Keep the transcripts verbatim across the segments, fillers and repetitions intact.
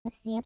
Siap.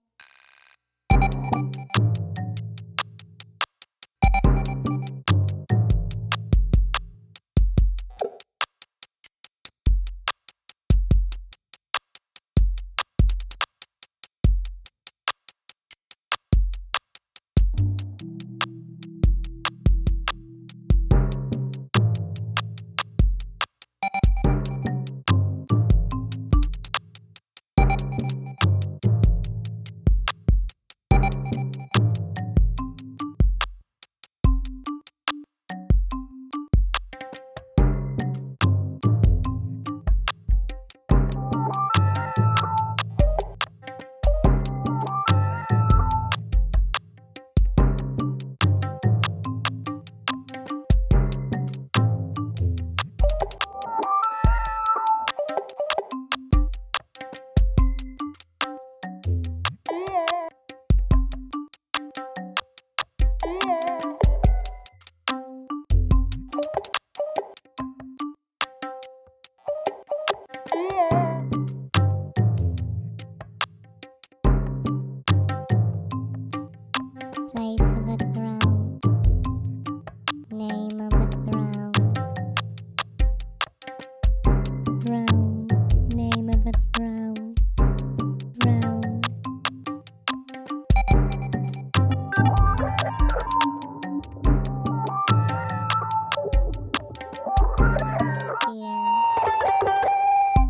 Place of the throne. Name of the throne. Throne. Name of the throne. Throne. Here.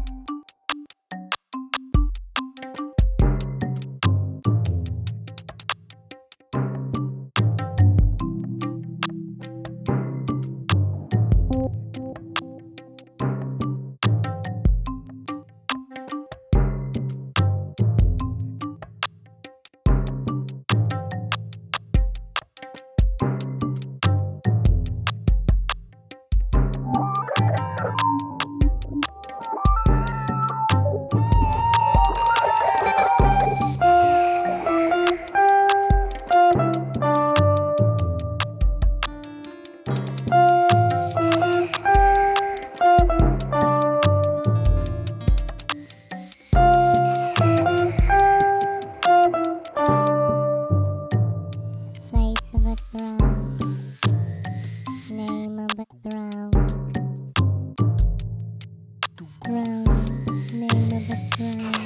Place of the throne. Name of the throne. Throne. Name of the throne.